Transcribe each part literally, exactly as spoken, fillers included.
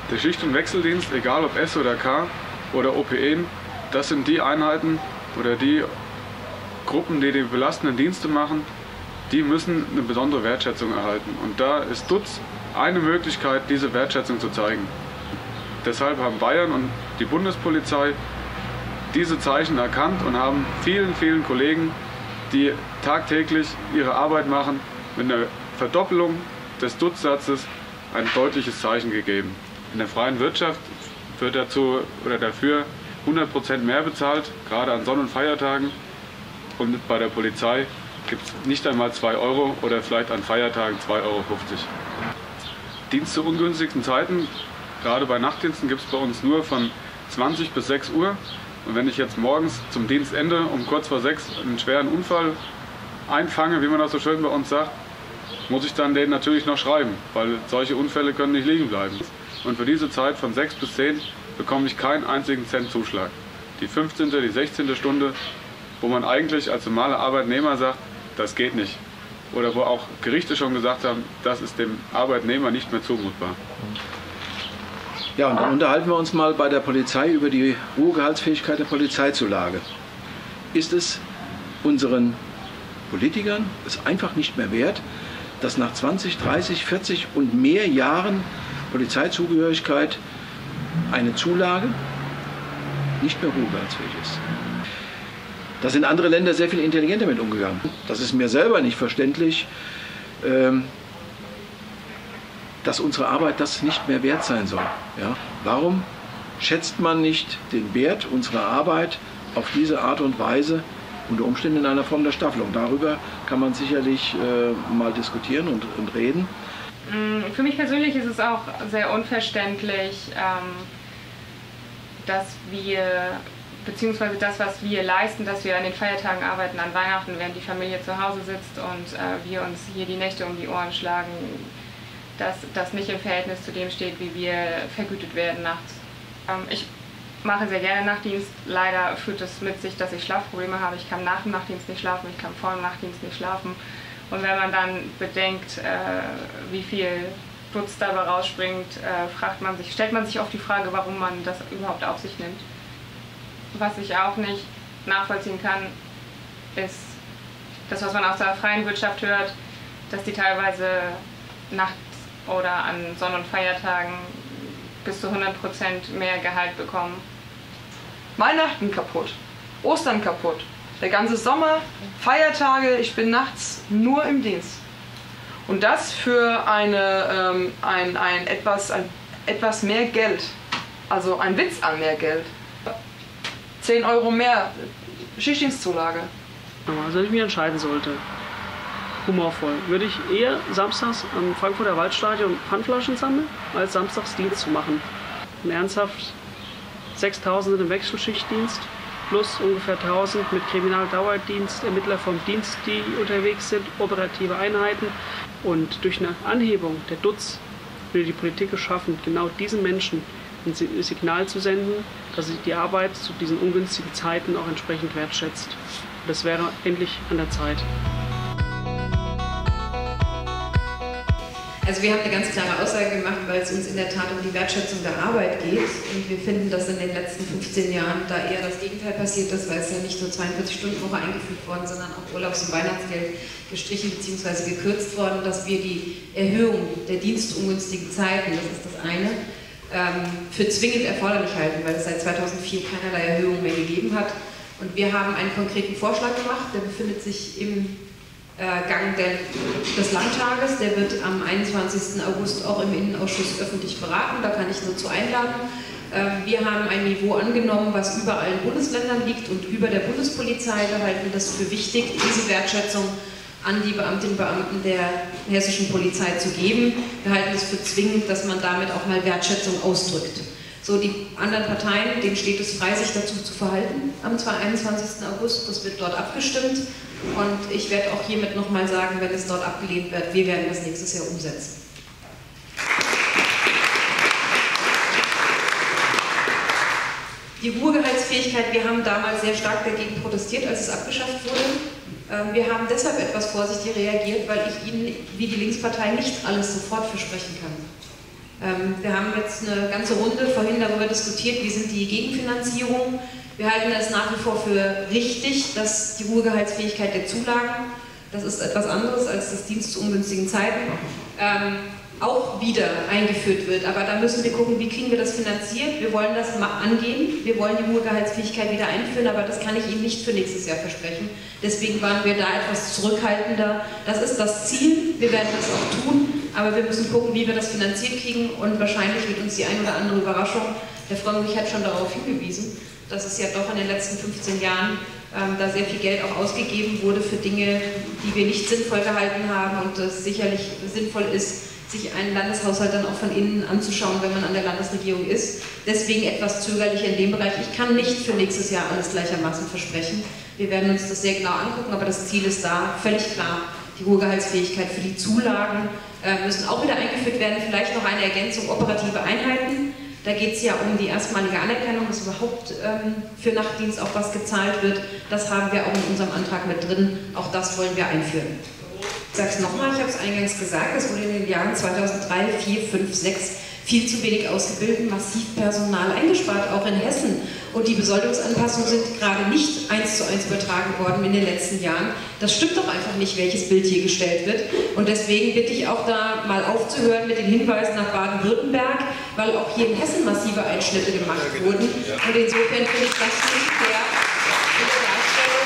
Der Schicht- und Wechseldienst, egal ob S oder K oder O P N, das sind die Einheiten oder die Gruppen, die die belastenden Dienste machen, die müssen eine besondere Wertschätzung erhalten. Und da ist D U Z eine Möglichkeit, diese Wertschätzung zu zeigen. Deshalb haben Bayern und die Bundespolizei diese Zeichen erkannt und haben vielen, vielen Kollegen, die tagtäglich ihre Arbeit machen, mit einer Verdoppelung des D U Z-Satzes ein deutliches Zeichen gegeben. In der freien Wirtschaft wird dazu oder dafür hundert Prozent mehr bezahlt, gerade an Sonn- und Feiertagen. Und bei der Polizei gibt es nicht einmal zwei Euro oder vielleicht an Feiertagen zwei Euro fünfzig. Dienst zu ungünstigsten Zeiten, gerade bei Nachtdiensten, gibt es bei uns nur von zwanzig bis sechs Uhr. Und wenn ich jetzt morgens zum Dienstende um kurz vor sechs einen schweren Unfall einfange, wie man das so schön bei uns sagt, muss ich dann den natürlich noch schreiben, weil solche Unfälle können nicht liegen bleiben. Und für diese Zeit von sechs bis zehn bekomme ich keinen einzigen Cent Zuschlag. Die fünfzehnte, die sechzehnte Stunde, wo man eigentlich als normaler Arbeitnehmer sagt, das geht nicht. Oder wo auch Gerichte schon gesagt haben, das ist dem Arbeitnehmer nicht mehr zumutbar. Ja, und dann unterhalten wir uns mal bei der Polizei über die Ruhegehaltsfähigkeit der Polizeizulage. Ist es unseren Politikern es einfach nicht mehr wert, dass nach zwanzig, dreißig, vierzig und mehr Jahren Polizeizugehörigkeit eine Zulage nicht mehr ruhegehaltsfähig ist? Da sind andere Länder sehr viel intelligenter mit umgegangen. Das ist mir selber nicht verständlich, dass unsere Arbeit das nicht mehr wert sein soll. Ja? Warum schätzt man nicht den Wert unserer Arbeit auf diese Art und Weise, unter Umständen in einer Form der Staffelung? Darüber kann man sicherlich äh, mal diskutieren und, und reden. Für mich persönlich ist es auch sehr unverständlich, ähm, dass wir, beziehungsweise das, was wir leisten, dass wir an den Feiertagen arbeiten, an Weihnachten, während die Familie zu Hause sitzt und äh, wir uns hier die Nächte um die Ohren schlagen, dass das nicht im Verhältnis zu dem steht, wie wir vergütet werden nachts. Ähm, ich mache sehr gerne Nachtdienst. Leider führt es mit sich, dass ich Schlafprobleme habe. Ich kann nach dem Nachtdienst nicht schlafen, ich kann vor dem Nachtdienst nicht schlafen. Und wenn man dann bedenkt, äh, wie viel Putz dabei rausspringt, äh, fragt man sich, stellt man sich oft die Frage, warum man das überhaupt auf sich nimmt. Was ich auch nicht nachvollziehen kann, ist das, was man aus der freien Wirtschaft hört, dass die teilweise nachts oder an Sonn- und Feiertagen bis zu hundert Prozent mehr Gehalt bekommen. Weihnachten kaputt, Ostern kaputt, der ganze Sommer, Feiertage, ich bin nachts nur im Dienst. Und das für eine, ähm, ein, ein, etwas, ein, etwas mehr Geld, also ein Witz an mehr Geld. zehn Euro mehr Schichtdienstzulage. Also wenn ich mich entscheiden sollte, humorvoll, würde ich eher samstags am Frankfurter Waldstadion Pfandflaschen sammeln, als samstags Dienst zu machen. Und ernsthaft, sechstausend sind im Wechselschichtdienst, plus ungefähr tausend mit Kriminaldauerdienst, Ermittler vom Dienst, die unterwegs sind, operative Einheiten. Und durch eine Anhebung der D U Z würde die Politik es schaffen, genau diesen Menschen ein Signal zu senden, dass sie die Arbeit zu diesen ungünstigen Zeiten auch entsprechend wertschätzt. Und das wäre endlich an der Zeit. Also wir haben eine ganz klare Aussage gemacht, weil es uns in der Tat um die Wertschätzung der Arbeit geht. Und wir finden, dass in den letzten fünfzehn Jahren da eher das Gegenteil passiert ist, weil es ja nicht nur zweiundvierzig Stunden Woche eingeführt worden, sondern auch Urlaubs- und Weihnachtsgeld gestrichen bzw. gekürzt worden, dass wir die Erhöhung der dienstungünstigen Zeiten, das ist das eine, für zwingend erforderlich halten, weil es seit zweitausendvier keinerlei Erhöhung mehr gegeben hat. Und wir haben einen konkreten Vorschlag gemacht, der befindet sich im Gang der, des Landtages, der wird am einundzwanzigsten August auch im Innenausschuss öffentlich beraten, da kann ich nur zu einladen. Wir haben ein Niveau angenommen, was über allen Bundesländern liegt und über der Bundespolizei. Wir halten das für wichtig, diese Wertschätzung an die Beamtinnen und Beamten der hessischen Polizei zu geben. Wir halten es für zwingend, dass man damit auch mal Wertschätzung ausdrückt. So, die anderen Parteien, denen steht es frei, sich dazu zu verhalten am einundzwanzigsten August. Das wird dort abgestimmt. Und ich werde auch hiermit nochmal sagen, wenn es dort abgelehnt wird, wir werden das nächstes Jahr umsetzen. Die Ruhegehaltsfähigkeit, wir haben damals sehr stark dagegen protestiert, als es abgeschafft wurde. Wir haben deshalb etwas vorsichtig reagiert, weil ich Ihnen, wie die Linkspartei, nicht alles sofort versprechen kann. Ähm, wir haben jetzt eine ganze Runde vorhin darüber diskutiert, wie sind die Gegenfinanzierungen. Wir halten es nach wie vor für richtig, dass die Ruhegehaltsfähigkeit der Zulagen, das ist etwas anderes als das Dienst zu ungünstigen Zeiten, ähm, auch wieder eingeführt wird. Aber da müssen wir gucken, wie kriegen wir das finanziert. Wir wollen das mal angehen, wir wollen die Ruhegehaltsfähigkeit wieder einführen, aber das kann ich Ihnen nicht für nächstes Jahr versprechen. Deswegen waren wir da etwas zurückhaltender. Das ist das Ziel, wir werden das auch tun, aber wir müssen gucken, wie wir das finanziert kriegen und wahrscheinlich wird uns die ein oder andere Überraschung, der Frömmrich hat schon darauf hingewiesen, dass es ja doch in den letzten fünfzehn Jahren ähm, da sehr viel Geld auch ausgegeben wurde für Dinge, die wir nicht sinnvoll gehalten haben und es sicherlich sinnvoll ist, sich einen Landeshaushalt dann auch von innen anzuschauen, wenn man an der Landesregierung ist. Deswegen etwas zögerlich in dem Bereich. Ich kann nicht für nächstes Jahr alles gleichermaßen versprechen. Wir werden uns das sehr genau angucken, aber das Ziel ist da, völlig klar. Die Ruhegehaltsfähigkeit für die Zulagen äh, müssen auch wieder eingeführt werden. Vielleicht noch eine Ergänzung, operative Einheiten. Da geht es ja um die erstmalige Anerkennung, dass überhaupt ähm, für Nachtdienst auch was gezahlt wird. Das haben wir auch in unserem Antrag mit drin. Auch das wollen wir einführen. Ich sage es nochmal, ich habe es eingangs gesagt, es wurde in den Jahren zweitausenddrei, vier, fünf, sechs viel zu wenig ausgebildet, massiv Personal eingespart, auch in Hessen. Und die Besoldungsanpassungen sind gerade nicht eins zu eins übertragen worden in den letzten Jahren. Das stimmt doch einfach nicht, welches Bild hier gestellt wird. Und deswegen bitte ich auch da mal aufzuhören mit den Hinweisen nach Baden-Württemberg, weil auch hier in Hessen massive Einschnitte gemacht wurden. Und insofern finde ich das nicht fair in der Darstellung,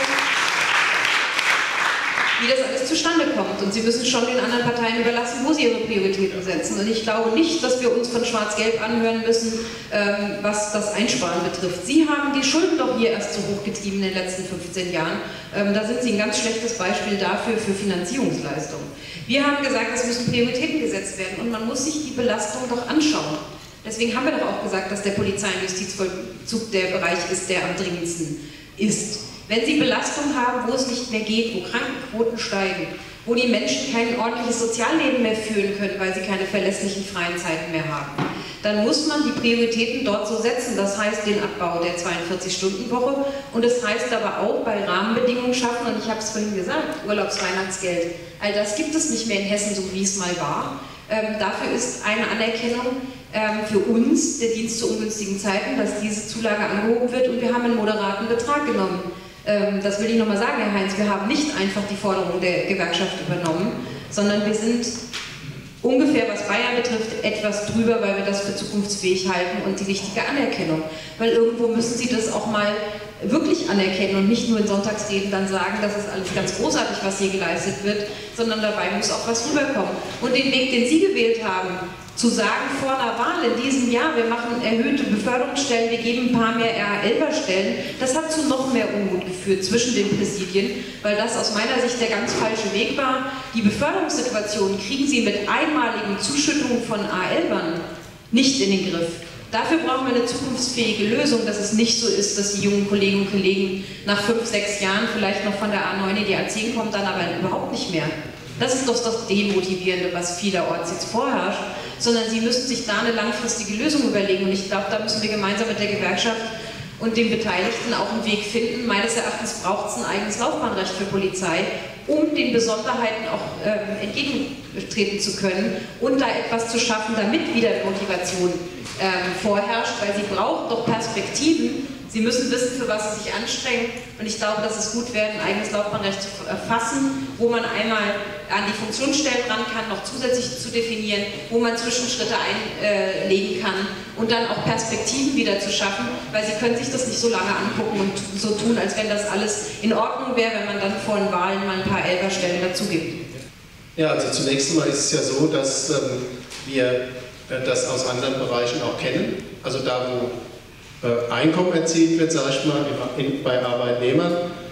wie das alles zustande kommt. Und Sie müssen schon den anderen Parteien überlassen, wo sie ihre Prioritäten setzen. Und ich glaube nicht, dass wir uns von Schwarz-Gelb anhören müssen, ähm, was das Einsparen betrifft. Sie haben die Schulden doch hier erst so hochgetrieben in den letzten fünfzehn Jahren. Ähm, da sind Sie ein ganz schlechtes Beispiel dafür für Finanzierungsleistungen. Wir haben gesagt, es müssen Prioritäten gesetzt werden und man muss sich die Belastung doch anschauen. Deswegen haben wir doch auch gesagt, dass der Polizei- und Justizvollzug der Bereich ist, der am dringendsten ist. Wenn Sie Belastung haben, wo es nicht mehr geht, wo Krankenquoten steigen, wo die Menschen kein ordentliches Sozialleben mehr führen können, weil sie keine verlässlichen freien Zeiten mehr haben, dann muss man die Prioritäten dort so setzen. Das heißt den Abbau der zweiundvierzig-Stunden-Woche und das heißt aber auch bei Rahmenbedingungen schaffen, und ich habe es vorhin gesagt, Urlaubsweihnachtsgeld, all das gibt es nicht mehr in Hessen, so wie es mal war. Ähm, dafür ist eine Anerkennung ähm, für uns, der Dienst zu ungünstigen Zeiten, dass diese Zulage angehoben wird und wir haben einen moderaten Betrag genommen. Das will ich nochmal sagen, Herr Heinz, wir haben nicht einfach die Forderung der Gewerkschaft übernommen, sondern wir sind ungefähr, was Bayern betrifft, etwas drüber, weil wir das für zukunftsfähig halten und die richtige Anerkennung. Weil irgendwo müssen Sie das auch mal wirklich anerkennen und nicht nur in Sonntagsreden dann sagen, das ist alles ganz großartig, was hier geleistet wird, sondern dabei muss auch was rüberkommen. Und den Weg, den Sie gewählt haben, zu sagen vor einer Wahl in diesem Jahr, wir machen erhöhte Beförderungsstellen, wir geben ein paar mehr R H elfer-Stellen, das hat zu noch mehr Unmut geführt zwischen den Präsidien, weil das aus meiner Sicht der ganz falsche Weg war. Die Beförderungssituation kriegen Sie mit einmaligen Zuschüttungen von A H elfern nicht in den Griff. Dafür brauchen wir eine zukunftsfähige Lösung, dass es nicht so ist, dass die jungen Kolleginnen und Kollegen nach fünf, sechs Jahren vielleicht noch von der A neun in die A zehn kommen, dann aber überhaupt nicht mehr. Das ist doch das Demotivierende, was vielerorts jetzt vorherrscht, sondern sie müssen sich da eine langfristige Lösung überlegen. Und ich glaube, da müssen wir gemeinsam mit der Gewerkschaft und den Beteiligten auch einen Weg finden. Meines Erachtens braucht es ein eigenes Laufbahnrecht für Polizei, um den Besonderheiten auch äh, entgegentreten zu können und da etwas zu schaffen, damit wieder Motivation äh, vorherrscht, weil sie braucht doch Perspektiven. Sie müssen wissen, für was sie sich anstrengen, und ich glaube, dass es gut wäre, ein eigenes Laufbahnrecht zu erfassen, wo man einmal an die Funktionsstellen ran kann, noch zusätzlich zu definieren, wo man Zwischenschritte einlegen kann und dann auch Perspektiven wieder zu schaffen, weil sie können sich das nicht so lange angucken und so tun, als wenn das alles in Ordnung wäre, wenn man dann vor den Wahlen mal ein paar Elferstellen dazu gibt. Ja, also zunächst einmal ist es ja so, dass ähm, wir äh, das aus anderen Bereichen auch kennen, also da, wo Einkommen erzielt wird, sage ich mal, in, bei Arbeitnehmern,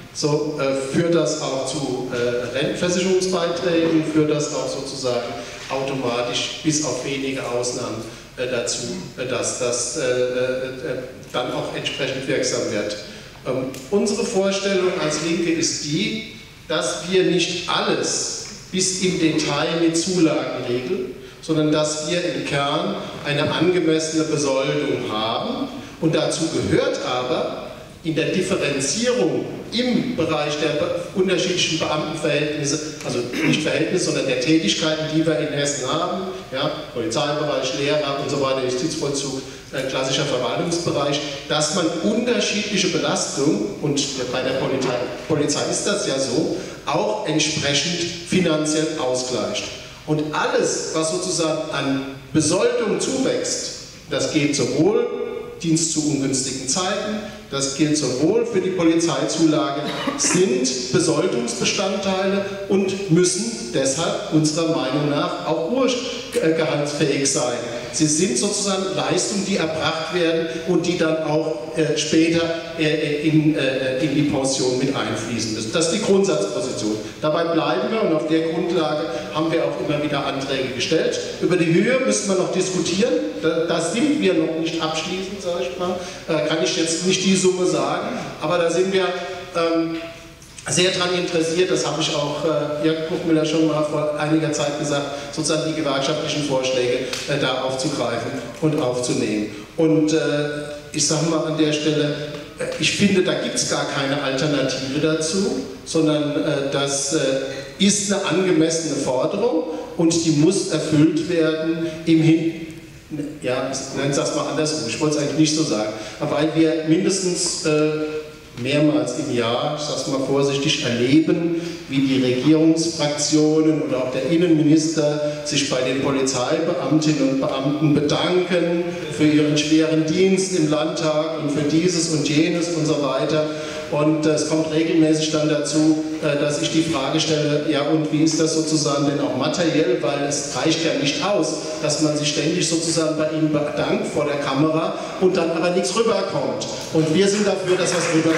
so äh, führt das auch zu äh, Rentenversicherungsbeiträgen, führt das auch sozusagen automatisch bis auf wenige Ausnahmen äh, dazu, äh, dass das äh, äh, dann auch entsprechend wirksam wird. Ähm, unsere Vorstellung als Linke ist die, dass wir nicht alles bis im Detail mit Zulagen regeln, sondern dass wir im Kern eine angemessene Besoldung haben. Und dazu gehört aber, in der Differenzierung im Bereich der unterschiedlichen Beamtenverhältnisse, also nicht Verhältnisse, sondern der Tätigkeiten, die wir in Hessen haben, ja, Polizeibereich, Lehrer und so weiter, Justizvollzug, äh, klassischer Verwaltungsbereich, dass man unterschiedliche Belastungen, und bei der Polizei, Polizei ist das ja so, auch entsprechend finanziell ausgleicht. Und alles, was sozusagen an Besoldung zuwächst, das geht sowohl Dienst zu ungünstigen Zeiten, das gilt sowohl für die Polizeizulage, sind Besoldungsbestandteile und müssen deshalb unserer Meinung nach auch urgehaltsfähig sein. Sie sind sozusagen Leistungen, die erbracht werden und die dann auch äh, später äh, in, äh, in die Pension mit einfließen müssen. Das ist die Grundsatzposition. Dabei bleiben wir und auf der Grundlage haben wir auch immer wieder Anträge gestellt. Über die Höhe müssen wir noch diskutieren. Da, da sind wir noch nicht abschließend, sage ich mal. Äh, kann ich jetzt nicht die Summe sagen, aber da sind wir ähm, sehr daran interessiert, das habe ich auch äh, Jörg Buchmüller schon mal vor einiger Zeit gesagt, sozusagen die gewerkschaftlichen Vorschläge äh, da aufzugreifen und aufzunehmen. Und äh, ich sage mal an der Stelle, äh, ich finde, da gibt es gar keine Alternative dazu, sondern äh, das äh, ist eine angemessene Forderung und die muss erfüllt werden im Hin ja, ich nenne es mal andersrum, ich wollte es eigentlich nicht so sagen, aber weil wir mindestens äh, mehrmals im Jahr, ich sage es mal vorsichtig, erleben, wie die Regierungsfraktionen oder auch der Innenminister sich bei den Polizeibeamtinnen und Beamten bedanken für ihren schweren Dienst im Landtag und für dieses und jenes und so weiter. Und es kommt regelmäßig dann dazu, dass ich die Frage stelle, ja und wie ist das sozusagen denn auch materiell, weil es reicht ja nicht aus, dass man sich ständig sozusagen bei ihnen bedankt vor der Kamera und dann aber nichts rüberkommt. Und wir sind dafür, dass was rüberkommt.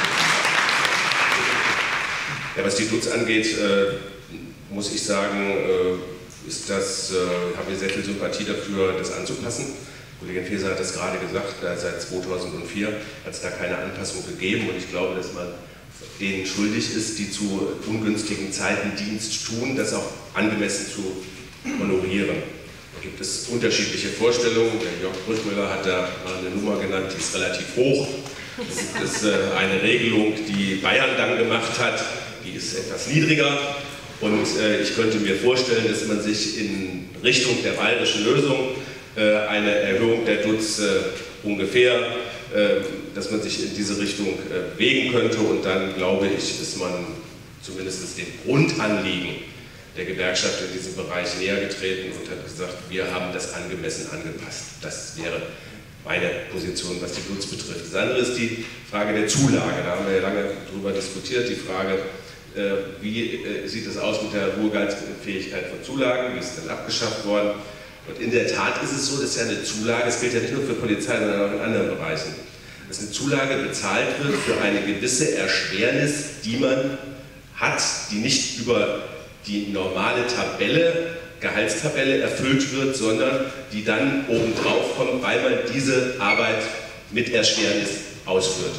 Ja, was die Dutz angeht, äh, muss ich sagen, äh, ist das, äh, haben wir sehr viel Sympathie dafür, das anzupassen. Kollegin Faeser hat das gerade gesagt, seit zweitausendvier hat es da keine Anpassung gegeben und ich glaube, dass man denen schuldig ist, die zu ungünstigen Zeiten Dienst tun, das auch angemessen zu honorieren. Da gibt es unterschiedliche Vorstellungen. Der Jörg Buchmüller hat da mal eine Nummer genannt, die ist relativ hoch. Das ist eine Regelung, die Bayern dann gemacht hat, die ist etwas niedriger. Und ich könnte mir vorstellen, dass man sich in Richtung der bayerischen Lösung eine Erhöhung der Dutz äh, ungefähr, äh, dass man sich in diese Richtung äh, bewegen könnte und dann glaube ich, ist man zumindest dem Grundanliegen der Gewerkschaft in diesem Bereich näher getreten und hat gesagt, wir haben das angemessen angepasst. Das wäre meine Position, was die Dutz betrifft. Das andere ist die Frage der Zulage. Da haben wir ja lange darüber diskutiert, die Frage, äh, wie äh, sieht es aus mit der Ruhegehaltsfähigkeit von Zulagen, wie ist denn abgeschafft worden? Und in der Tat ist es so, dass ja eine Zulage, das gilt ja nicht nur für Polizei, sondern auch in anderen Bereichen, dass eine Zulage bezahlt wird für eine gewisse Erschwernis, die man hat, die nicht über die normale Tabelle, Gehaltstabelle erfüllt wird, sondern die dann obendrauf kommt, weil man diese Arbeit mit Erschwernis ausführt.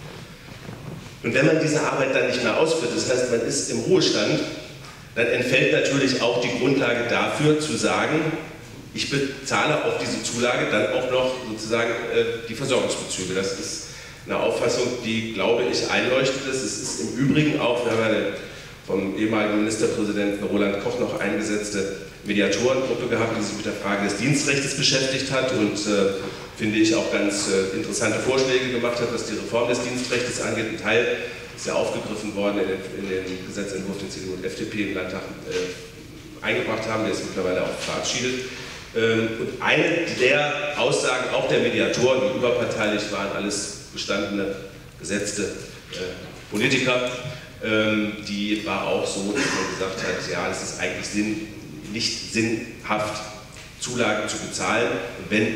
Und wenn man diese Arbeit dann nicht mehr ausführt, das heißt, man ist im Ruhestand, dann entfällt natürlich auch die Grundlage dafür zu sagen, ich bezahle auf diese Zulage dann auch noch sozusagen äh, die Versorgungsbezüge. Das ist eine Auffassung, die, glaube ich, einleuchtet ist. Es ist im Übrigen auch, wir haben eine vom ehemaligen Ministerpräsidenten Roland Koch noch eingesetzte Mediatorengruppe gehabt, die sich mit der Frage des Dienstrechts beschäftigt hat und äh, finde ich auch ganz äh, interessante Vorschläge gemacht hat, was die Reform des Dienstrechts angeht. Ein Teil ist ja aufgegriffen worden in den, in den Gesetzentwurf, den C D U und F D P im Landtag äh, eingebracht haben, der ist mittlerweile auch verabschiedet. Und eine der Aussagen auch der Mediatoren, die überparteilich waren, alles gestandene, gesetzte äh, Politiker, ähm, die war auch so, dass man gesagt hat, ja, es ist eigentlich Sinn, nicht sinnhaft, Zulagen zu bezahlen. Und wenn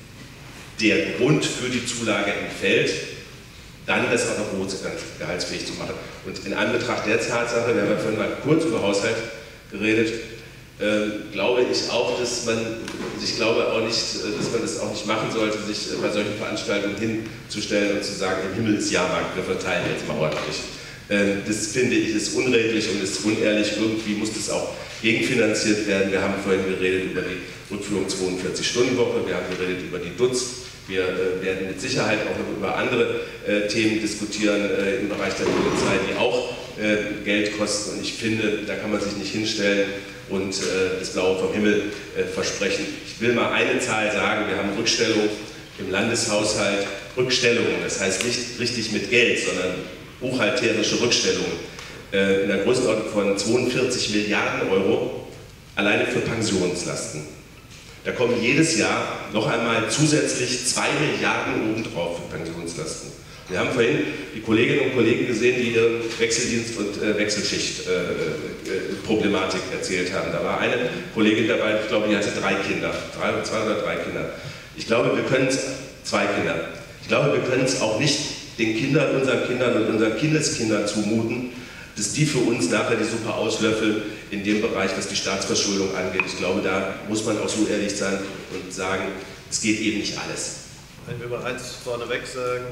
der Grund für die Zulage entfällt, dann das auch noch gehaltsfähig zu machen. Und in Anbetracht der Tatsache, wir haben ja vorhin mal kurz über Haushalt geredet, Äh, glaube ich auch, dass man, ich glaube auch nicht, dass man das auch nicht machen sollte, sich bei solchen Veranstaltungen hinzustellen und zu sagen, im Himmel ist Jahrmarkt, wir verteilen jetzt mal ordentlich. Äh, das finde ich ist unredlich und ist unehrlich, irgendwie muss das auch gegenfinanziert werden. Wir haben vorhin geredet über die Rückführung zweiundvierzig Stunden Woche, wir haben geredet über die Dutz, Wir äh, werden mit Sicherheit auch noch über andere äh, Themen diskutieren äh, im Bereich der Polizei, die auch äh, Geld kosten. Und ich finde, da kann man sich nicht hinstellen und äh, das Blaue vom Himmel äh, versprechen. Ich will mal eine Zahl sagen, wir haben Rückstellung im Landeshaushalt, Rückstellungen, das heißt nicht richtig mit Geld, sondern buchhalterische Rückstellungen äh, in der Größenordnung von zweiundvierzig Milliarden Euro alleine für Pensionslasten. Da kommen jedes Jahr noch einmal zusätzlich zwei Milliarden obendrauf für Pensionslasten. Wir haben vorhin die Kolleginnen und Kollegen gesehen, die ihre Wechseldienst- und äh, Wechselschicht-Problematik äh, äh, erzählt haben. Da war eine Kollegin dabei, ich glaube, die hatte drei Kinder, drei, zwei oder drei Kinder. Ich glaube, wir können es, zwei Kinder, ich glaube, wir können es auch nicht den Kindern, unseren Kindern und unseren Kindeskindern zumuten, dass die für uns nachher die Suppe auslöffeln in dem Bereich, was die Staatsverschuldung angeht. Ich glaube, da muss man auch so ehrlich sein und sagen, es geht eben nicht alles. Wenn wir mal eins vorneweg sagen,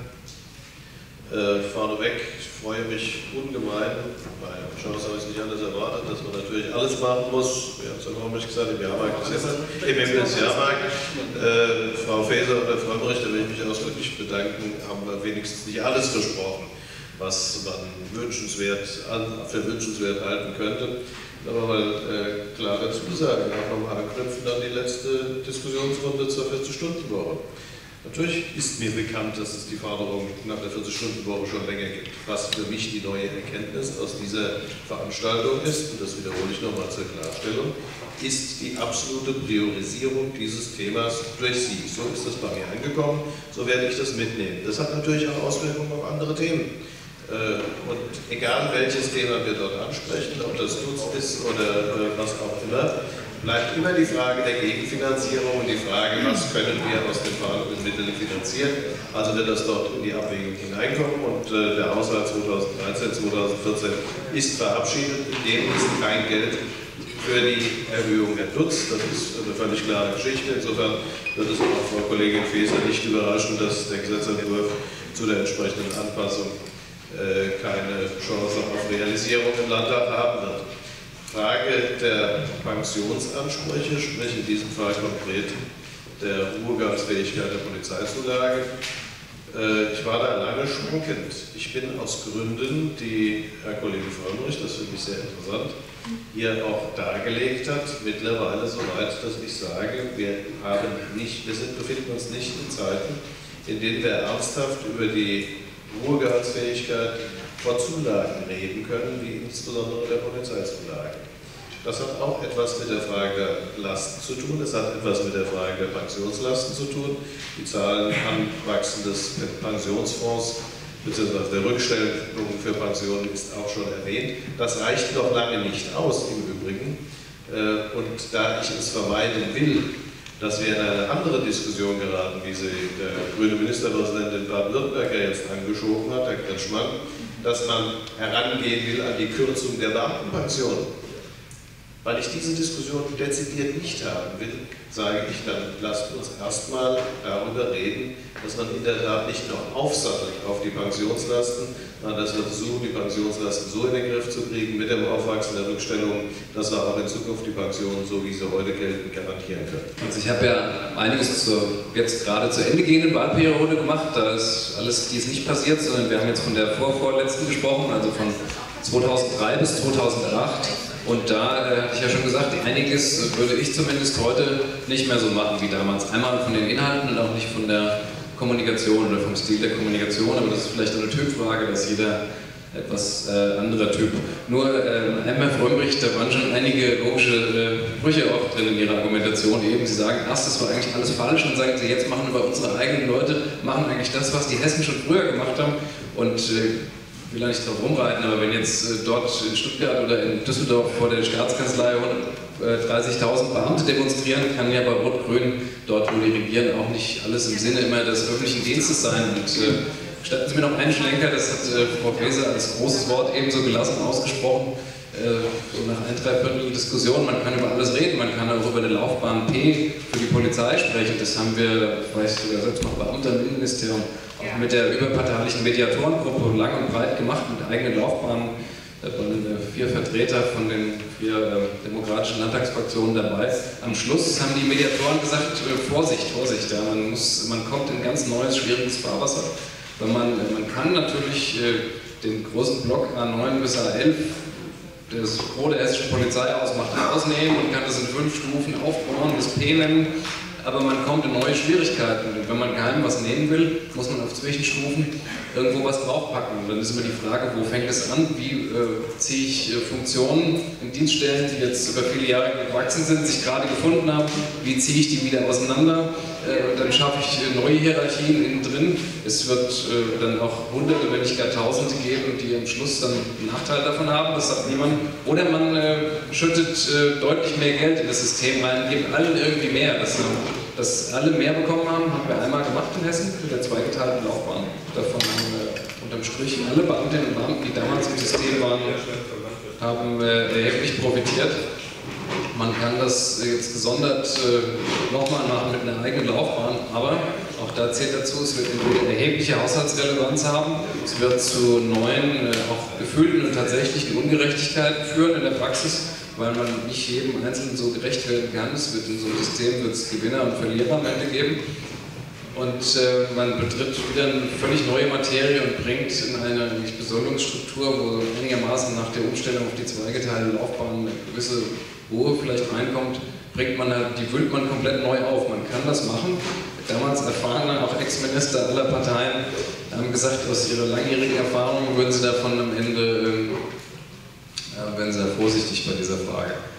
äh, vorneweg, ich freue mich ungemein, bei der Chance habe ich nicht alles erwartet, dass man natürlich alles machen muss. Wir haben es ja noch nicht gesagt, im Jahrmarkt ist jetzt im Impuls Jahrmarkt. Äh, Frau Faeser oder Frau Berichter, will ich mich ausdrücklich bedanken, haben wir wenigstens nicht alles versprochen, was man wünschenswert, für wünschenswert halten könnte. Aber mal äh, klare Zusagen, auch nochmal anknüpfen an die letzte Diskussionsrunde zur vierzig-Stunden-Woche. Natürlich ist mir bekannt, dass es die Forderung nach der vierzig-Stunden-Woche schon länger gibt. Was für mich die neue Erkenntnis aus dieser Veranstaltung ist, und das wiederhole ich nochmal zur Klarstellung, ist die absolute Priorisierung dieses Themas durch Sie. So ist das bei mir angekommen, so werde ich das mitnehmen. Das hat natürlich auch Auswirkungen auf andere Themen. Und egal welches Thema wir dort ansprechen, ob das Dutz ist oder was auch immer, bleibt immer die Frage der Gegenfinanzierung und die Frage, was können wir aus den vorhandenen Mitteln finanzieren. Also wird das dort in die Abwägung hineinkommen und äh, der Haushalt zweitausenddreizehn zweitausendvierzehn ist verabschiedet, in dem ist kein Geld für die Erhöhung der Dutz. Das ist eine völlig klare Geschichte. Insofern wird es auch Frau Kollegin Faeser nicht überraschen, dass der Gesetzentwurf zu der entsprechenden Anpassung äh, keine Chance auf Realisierung im Landtag haben wird. Frage der Pensionsansprüche, sprich in diesem Fall konkret der Ruhegangsfähigkeit der Polizeizulage. Ich war da lange schwankend. Ich bin aus Gründen, die Herr Kollege Frömmrich, das finde ich sehr interessant, hier auch dargelegt hat, mittlerweile so weit, dass ich sage, wir, haben nicht, wir sind, befinden uns nicht in Zeiten, in denen wir ernsthaft über die Ruhegehaltsfähigkeit von Zulagen reden können, wie insbesondere der Polizeizulage. Das hat auch etwas mit der Frage der Lasten zu tun, es hat etwas mit der Frage der Pensionslasten zu tun. Die Zahlen anwachsen des Pensionsfonds bzw. der Rückstellung für Pensionen ist auch schon erwähnt. Das reicht noch lange nicht aus im Übrigen. Und da ich es vermeiden will, dass wir in eine andere Diskussion geraten, wie sie der grüne Ministerpräsident in Baden-Württemberg ja jetzt angeschoben hat, Herr Kretschmann, dass man herangehen will an die Kürzung der Beamtenpension. Weil ich diese Diskussion dezidiert nicht haben will, sage ich, dann lasst uns erstmal darüber reden, dass man in der Tat nicht noch aufsattelt auf die Pensionslasten, sondern dass wir versuchen, die Pensionslasten so in den Griff zu kriegen mit dem Aufwachsen der Rückstellung, dass wir auch in Zukunft die Pensionen, so wie sie heute gelten, garantieren können. Also ich habe ja einiges zur jetzt gerade zu Ende gehenden Wahlperiode gemacht. Da ist alles dies nicht passiert, sondern wir haben jetzt von der vorvorletzten gesprochen, also von zweitausenddrei bis zweitausendacht. Und da äh, hatte ich ja schon gesagt, einiges würde ich zumindest heute nicht mehr so machen wie damals. Einmal von den Inhalten und auch nicht von der Kommunikation oder vom Stil der Kommunikation, aber das ist vielleicht eine Typfrage, dass jeder etwas äh, anderer Typ. Nur äh, einmal Frömmrich, da waren schon einige logische äh, Brüche auch drin in Ihrer Argumentation. Eben, Sie sagen, erst das war eigentlich alles falsch und sagen Sie, jetzt machen wir unsere eigenen Leute, machen eigentlich das, was die Hessen schon früher gemacht haben. Und äh, ich will da nicht drauf rumreiten, aber wenn jetzt äh, dort in Stuttgart oder in Düsseldorf vor der Staatskanzlei dreißigtausend Beamte demonstrieren, kann ja bei Rot-Grün, dort wo die regieren, auch nicht alles im Sinne immer des öffentlichen Dienstes sein. Und äh, statten Sie mir noch einen Schlenker, das hat äh, Frau Faeser als großes Wort ebenso gelassen ausgesprochen, äh, so nach ein, dreiviertel Diskussion, man kann über alles reden, man kann auch über eine Laufbahn P für die Polizei sprechen, das haben wir, vielleicht sogar selbst noch Beamte im Innenministerium, auch mit der überparteilichen Mediatorengruppe lang und breit gemacht, mit eigenen Laufbahnen Da waren vier Vertreter von den vier äh, demokratischen Landtagsfraktionen dabei. Am Schluss haben die Mediatoren gesagt, äh, Vorsicht, Vorsicht, ja, man, muss, man kommt in ganz neues, schwieriges Fahrwasser. Weil man, man kann natürlich äh, den großen Block A neun bis A elf, das Gros der hessischen Polizei ausmacht, rausnehmen und kann das in fünf Stufen aufbauen, das P nennen. Aber man kommt in neue Schwierigkeiten. Und wenn man geheim was nehmen will, muss man auf Zwischenstufen irgendwo was draufpacken. Und dann ist immer die Frage, wo fängt es an? Wie äh, ziehe ich äh, Funktionen in Dienststellen, die jetzt über viele Jahre gewachsen sind, sich gerade gefunden haben, wie ziehe ich die wieder auseinander? Äh, dann schaffe ich äh, neue Hierarchien innen drin. Es wird äh, dann auch Hunderte, wenn nicht gar Tausende geben, die am Schluss dann einen Nachteil davon haben. Das sagt niemand. Oder man äh, schüttet äh, deutlich mehr Geld in das System rein, gibt allen irgendwie mehr. Das, dass alle mehr bekommen haben, haben wir einmal gemacht in Hessen mit der zweigeteilten Laufbahn. Davon haben wir unterm Strich alle Beamtinnen und Beamten, die damals im System waren, haben äh, erheblich profitiert. Man kann das jetzt gesondert äh, nochmal machen mit einer eigenen Laufbahn, aber auch da zählt dazu, es wird eine erhebliche Haushaltsrelevanz haben, es wird zu neuen, äh, auch gefühlten und tatsächlichen Ungerechtigkeiten führen in der Praxis, weil man nicht jedem Einzelnen so gerecht werden kann. Es wird in so einem System wird es Gewinner und Verlierer am Ende geben. Und äh, man betritt wieder eine völlig neue Materie und bringt in eine Besoldungsstruktur, wo einigermaßen nach der Umstellung auf die zweigeteilte Laufbahn eine gewisse Ruhe vielleicht reinkommt, bringt man halt, die wühlt man komplett neu auf. Man kann das machen. Damals erfahrene, auch Ex-Minister aller Parteien haben gesagt, aus ihrer langjährigen Erfahrung würden sie davon am Ende, äh, werden sie da vorsichtig bei dieser Frage.